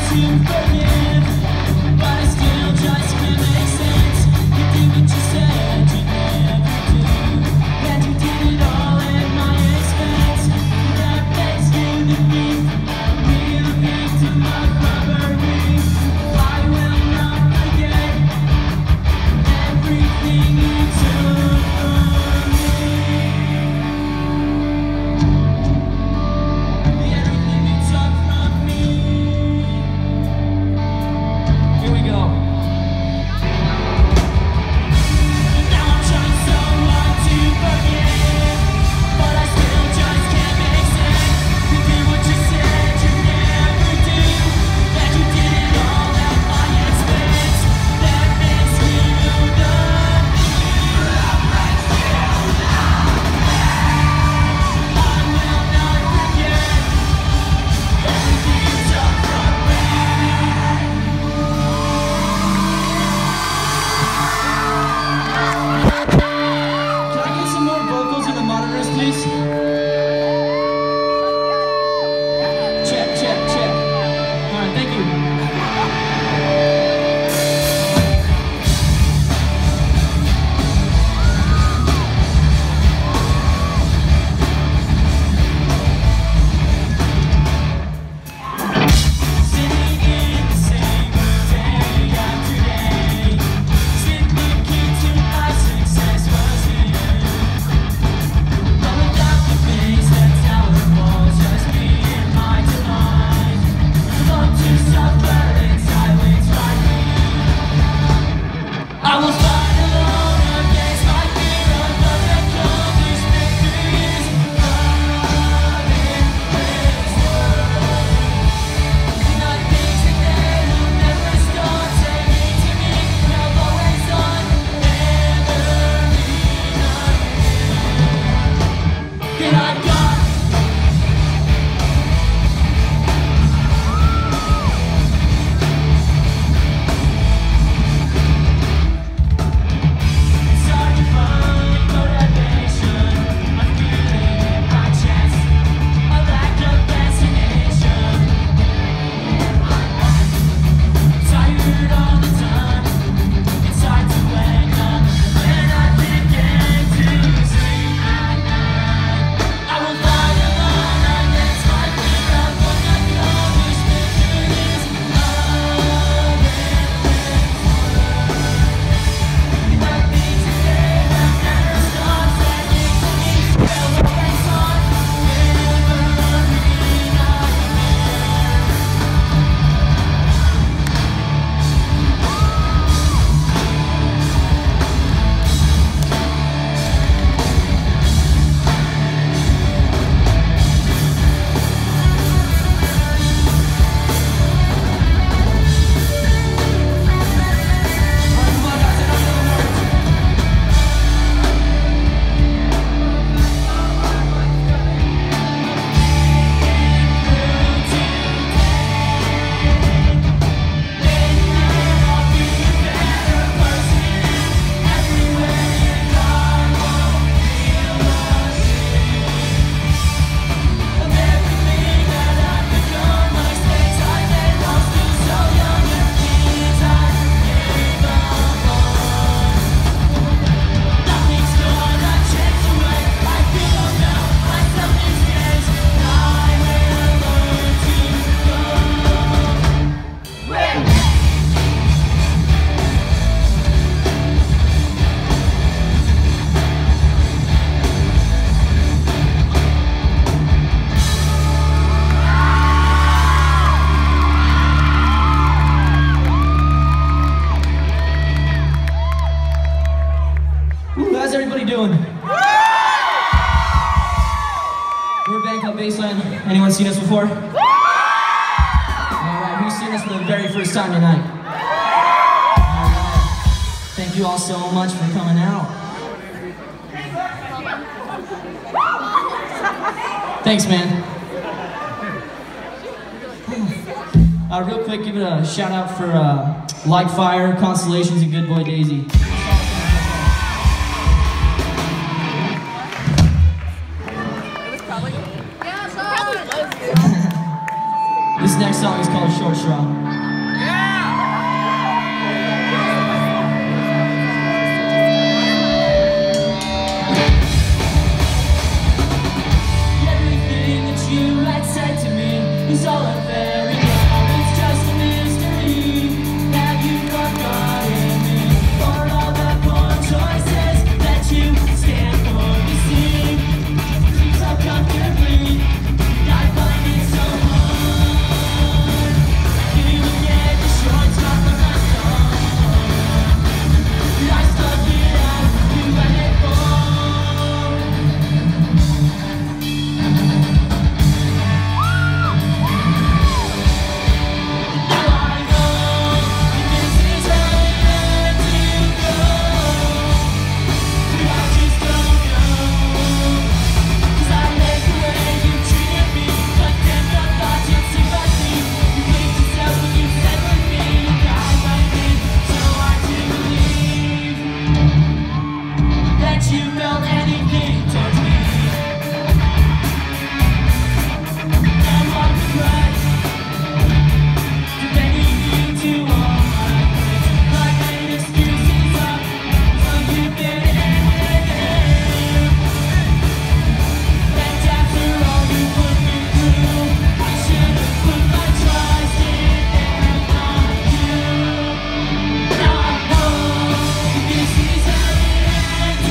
doing? We're Bangkok Baseline. Anyone seen us before? Alright, who's seen us for the very first time tonight? Alright. Thank you all so much for coming out. Thanks, man. Real quick, give it a shout out for Like Fire, Constellations, and Good Boy Daisy. This next song is called Short Straw. Everything that you had said to me is all unfair and now it's just a mystery. Have you forgotten me for all the poor choices that you stand for? You see, so comfortably, I find it so hard. You get the short straw from my song. I stuck it out, you let it fall. You felt anything towards me, and what regret defending you to all my friends. I made excuses up, so you fit in with it. And after all you put me through, I should have put my trust in and not you. Now I know this is how it ends.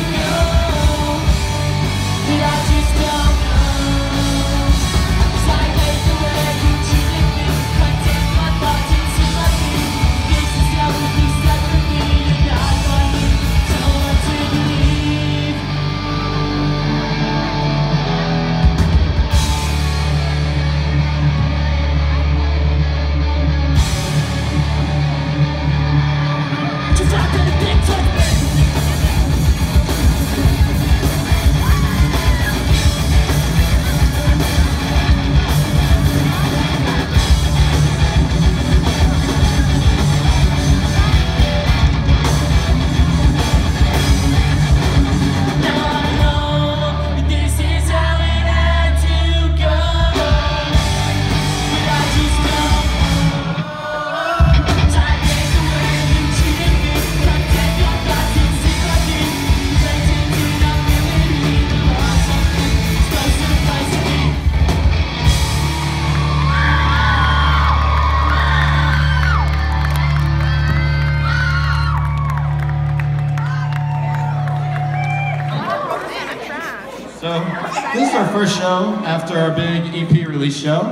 I just don't know, 'cause I hate the way you treated me. Content my thoughts and sympathy. This is how we be separate me. You're not funny, so what to believe? Just not gonna think towards me. So, this is our first show after our big EP release show.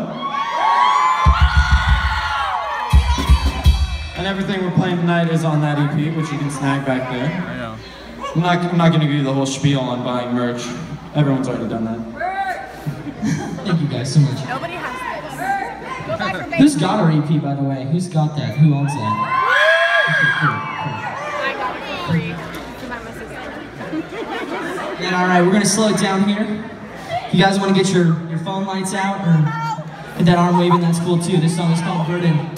And everything we're playing tonight is on that EP, which you can snag back there. I'm not going to give you the whole spiel on buying merch. Everyone's already done that. Thank you guys so much. Nobody has this. Go back for Who's got our EP, by the way? Who's got that? Who owns that? Okay, cool. I got it for free. Because I'm a sister. And alright, we're gonna slow it down here. If you guys want to get your phone lights out or get that arm waving, that's cool too. This song is called Burden.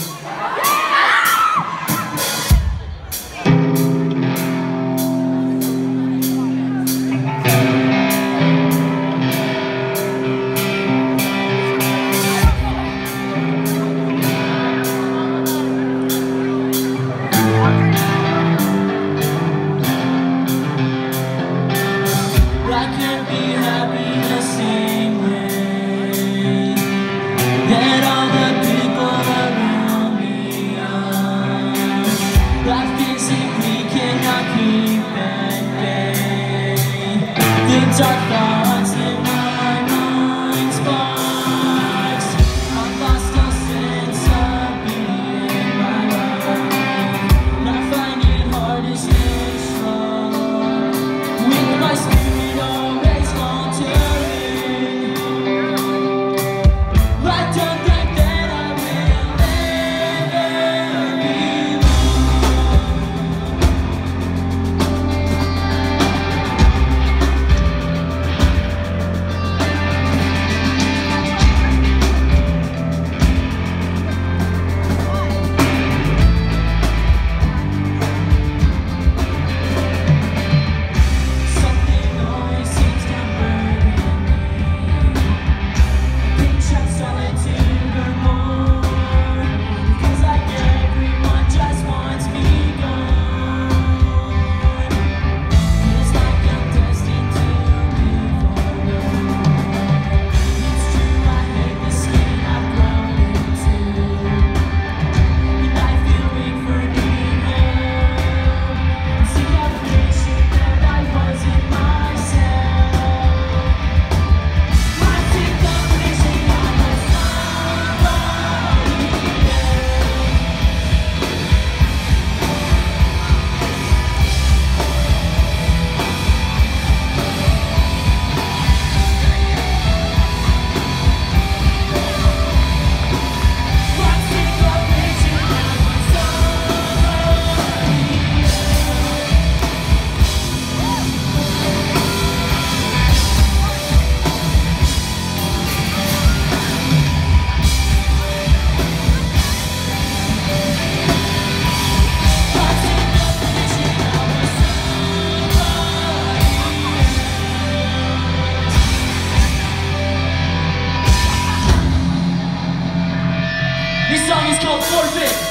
I can't be happy the same way that all the people around me are. I physically cannot keep at bay the dark thoughts in my mind sparks. I've lost a sense of being in my life, and I find it hard to stay strong with my spirit always faltering. I don't think that I will ever be wrong. This song is called Forfeit.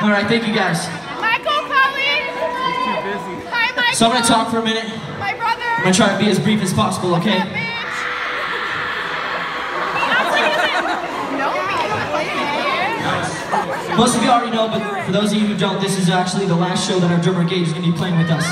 All right, thank you guys. Michael, Colleen. Hi, Michael. So I'm gonna talk for a minute. My brother. I'm gonna try to be as brief as possible, okay? No, Most of you already know, but for those of you who don't, this is actually the last show that our drummer Gage is gonna be playing with us.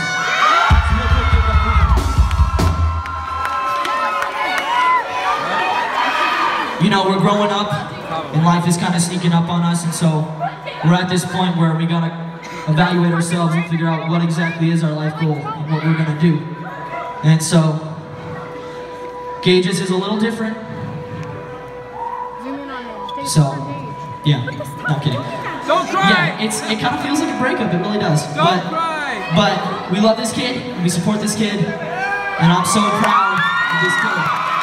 You know, we're growing up, and life is kind of sneaking up on us, and so we're at this point where we gotta evaluate ourselves and figure out what exactly is our life goal and what we're gonna do. And so, Gage's is a little different. So, yeah, not kidding. Don't cry! Yeah, it kind of feels like a breakup, it really does. Don't cry! But we love this kid, and we support this kid, and I'm so proud of this kid.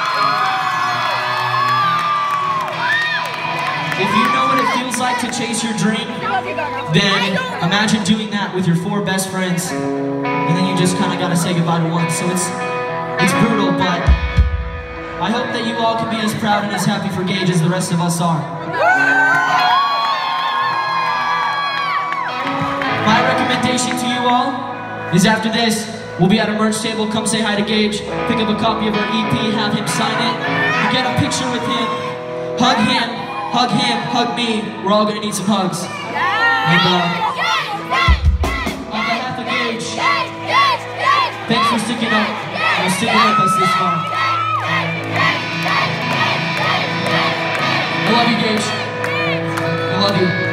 If you know what it feels like to chase your dream, then imagine doing that with your 4 best friends, and then you just kind of gotta say goodbye to one. So it's brutal, but I hope that you all can be as proud and as happy for Gage as the rest of us are. My recommendation to you all is after this, we'll be at a merch table. Come say hi to Gage, pick up a copy of our EP, have him sign it, and get a picture with him, hug him, hug me. We're all gonna need some hugs. And on behalf of Gage, thanks for sticking up and sticking with us this far. I love you, Gage. I love you.